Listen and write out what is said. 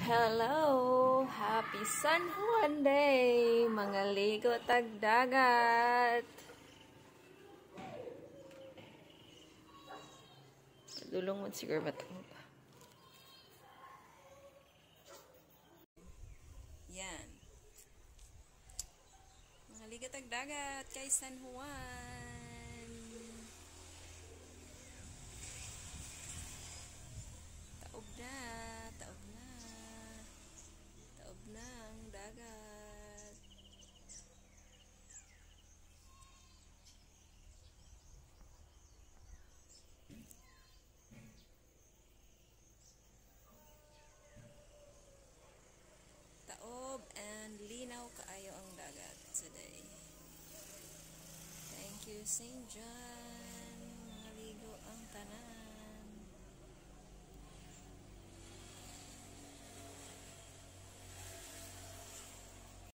Hello! Happy San Juan Day! Mga ligo tagdagat! Dulong mo siguro ba ito? Yan. Mga ligo tagdagat kay San Juan! Taob na! Taob na! Taob na ang dagat! Taob and linaw kaayo ang dagat today. Thank you, St. John. Mga ligo ang tanan.